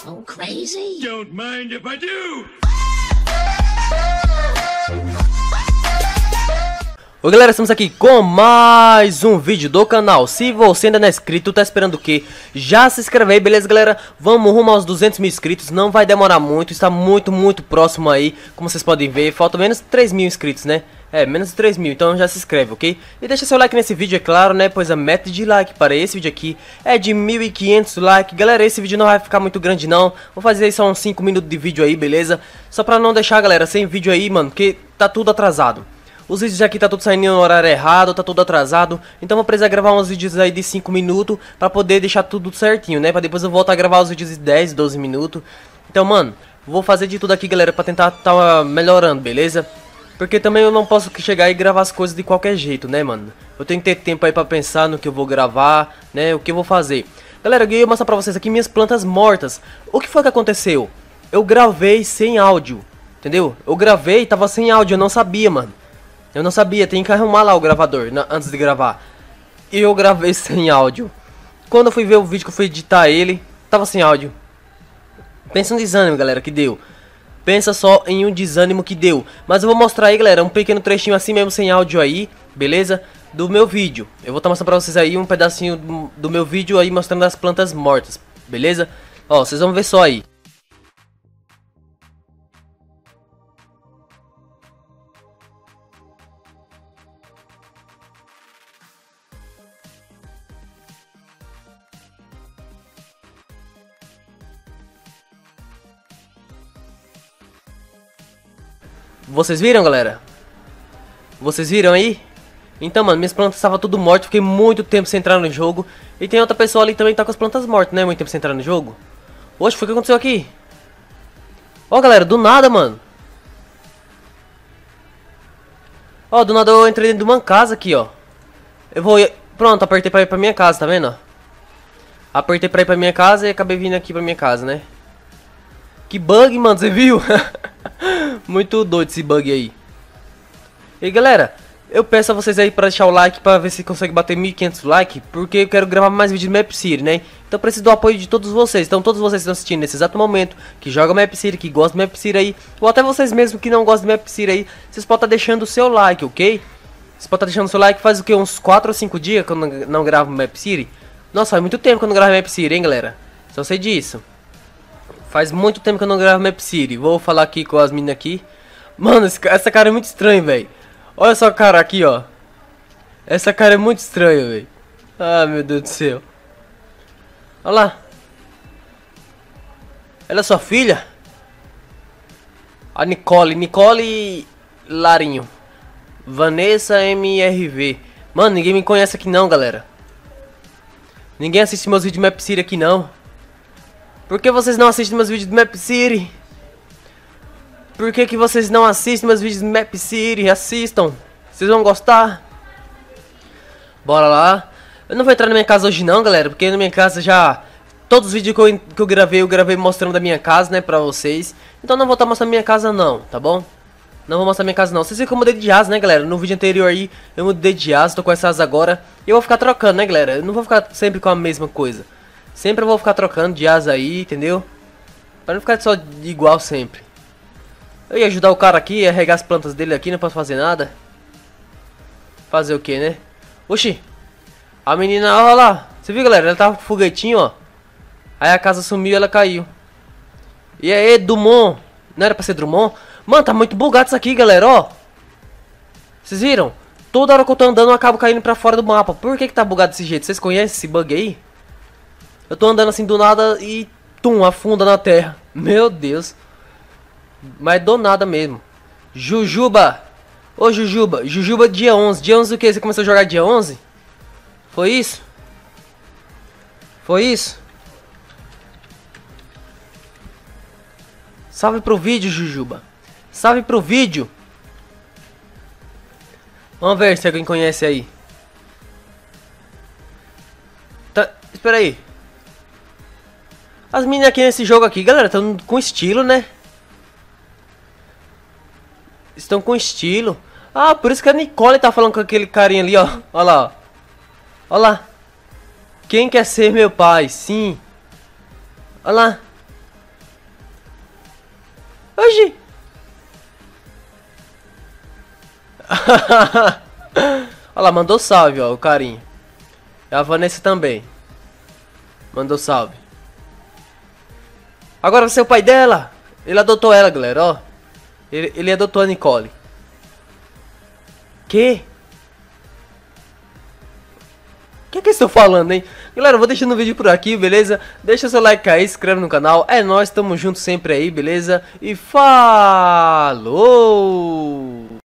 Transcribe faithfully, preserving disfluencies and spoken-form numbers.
Oh, crazy? Don't mind if I do. Oi galera, estamos aqui com mais um vídeo do canal. Se você ainda não é inscrito, tá esperando o quê? Já se inscreve aí, beleza galera? Vamos rumo aos duzentos mil inscritos, não vai demorar muito, está muito, muito próximo aí. Como vocês podem ver, falta menos de três mil inscritos, né? É, menos de três mil, então já se inscreve, ok? E deixa seu like nesse vídeo, é claro, né? Pois a meta de like para esse vídeo aqui é de mil e quinhentos likes. Galera, esse vídeo não vai ficar muito grande não. Vou fazer aí só uns cinco minutos de vídeo aí, beleza? Só pra não deixar, galera, sem vídeo aí, mano, porque tá tudo atrasado. Os vídeos aqui tá tudo saindo no horário errado, tá tudo atrasado. Então vou precisar gravar uns vídeos aí de cinco minutos pra poder deixar tudo certinho, né? Pra depois eu voltar a gravar os vídeos de dez, doze minutos. Então, mano, vou fazer de tudo aqui, galera, pra tentar tá melhorando, beleza? Porque também eu não posso chegar e gravar as coisas de qualquer jeito, né, mano? Eu tenho que ter tempo aí pra pensar no que eu vou gravar, né? O que eu vou fazer. Galera, eu ia mostrar pra vocês aqui minhas plantas mortas. O que foi que aconteceu? Eu gravei sem áudio, entendeu? Eu gravei e tava sem áudio, eu não sabia, mano. Eu não sabia, tem que arrumar lá o gravador na, antes de gravar. E eu gravei sem áudio. Quando eu fui ver o vídeo que eu fui editar ele, tava sem áudio. Pensa um desânimo, galera, que deu. Pensa só em um desânimo que deu. Mas eu vou mostrar aí, galera, um pequeno trechinho assim mesmo sem áudio aí, beleza? Do meu vídeo. Eu vou estar mostrando pra vocês aí um pedacinho do, do meu vídeo aí mostrando as plantas mortas, beleza? Ó, vocês vão ver só aí. Vocês viram, galera? Vocês viram aí? Então, mano, minhas plantas estavam tudo mortas. Fiquei muito tempo sem entrar no jogo. E tem outra pessoa ali também que tá com as plantas mortas, né? Muito tempo sem entrar no jogo. Oxe, foi o que aconteceu aqui? Ó, galera, do nada, mano. Ó, do nada eu entrei dentro de uma casa aqui, ó. Eu vou... Pronto, apertei pra ir pra minha casa, tá vendo? Apertei pra ir pra minha casa e acabei vindo aqui pra minha casa, né? Que bug, mano, você viu? Muito doido esse bug aí. E galera, eu peço a vocês aí pra deixar o like, pra ver se consegue bater mil e quinhentos likes, porque eu quero gravar mais vídeos de Map City, né? Então eu preciso do apoio de todos vocês. Então todos vocês que estão assistindo nesse exato momento, que jogam Map City, que gostam de Map City aí, ou até vocês mesmos que não gostam de Map City aí, vocês podem estar deixando o seu like, ok? Vocês podem estar deixando o seu like, faz o que? Uns quatro ou cinco dias que eu não, não gravo Map City? Nossa, faz muito tempo que eu não gravo Map City, hein, galera? Só sei disso. Faz muito tempo que eu não gravo Map City. Vou falar aqui com as meninas aqui. Mano, esse, essa cara é muito estranha, velho. Olha só a cara aqui, ó. Essa cara é muito estranha, velho. Ah, meu Deus do céu. Olha lá. Ela é sua filha? A Nicole. Nicole Larinho. Vanessa M R V. Mano, ninguém me conhece aqui não, galera. Ninguém assiste meus vídeos de Map City aqui não. Por que vocês não assistem meus vídeos de Map City? Por que que vocês não assistem meus vídeos de Map City? Assistam. Vocês vão gostar. Bora lá. Eu não vou entrar na minha casa hoje não, galera. Porque na minha casa já... Todos os vídeos que eu, que eu gravei, eu gravei mostrando da minha casa, né? Pra vocês. Então não vou estar mostrando minha casa não, tá bom? Não vou mostrar minha casa não. Vocês viram que eu mudei de asa, né, galera? No vídeo anterior aí, eu mudei de asa. Tô com essa asa agora. E eu vou ficar trocando, né, galera? Eu não vou ficar sempre com a mesma coisa. Sempre eu vou ficar trocando de asa aí, entendeu? Pra não ficar só igual sempre. Eu ia ajudar o cara aqui, a regar as plantas dele aqui, não posso fazer nada. Fazer o que, né? Oxi. A menina, olha lá. Você viu, galera? Ela tava com foguetinho, ó. Aí a casa sumiu e ela caiu. E aí, Dumont. Não era pra ser Drummond? Mano, tá muito bugado isso aqui, galera, ó. Vocês viram? Toda hora que eu tô andando eu acabo caindo pra fora do mapa. Por que que tá bugado desse jeito? Vocês conhecem esse bug aí? Eu tô andando assim do nada e tum, afunda na terra. Meu Deus. Mas do nada mesmo. Jujuba. Ô Jujuba. Jujuba dia onze. Dia onze o que? Você começou a jogar dia onze? Foi isso? Foi isso? Salve pro vídeo, Jujuba. Salve pro vídeo. Vamos ver se alguém conhece aí. Tá, espera aí. As meninas aqui nesse jogo aqui, galera, estão com estilo, né? Estão com estilo. Ah, por isso que a Nicole tá falando com aquele carinha ali, ó. Olha lá, ó. Olha lá. Quem quer ser meu pai? Sim. Olha lá. Olha lá, mandou salve, ó, o carinho. E a Vanessa também. Mandou salve. Agora você é o pai dela. Ele adotou ela, galera, ó. Ele, ele adotou a Nicole. Que? O que é que eu estou falando, hein? Galera, eu vou deixando o vídeo por aqui, beleza? Deixa seu like aí, se inscreve no canal. É nóis, tamo junto sempre aí, beleza? E falou!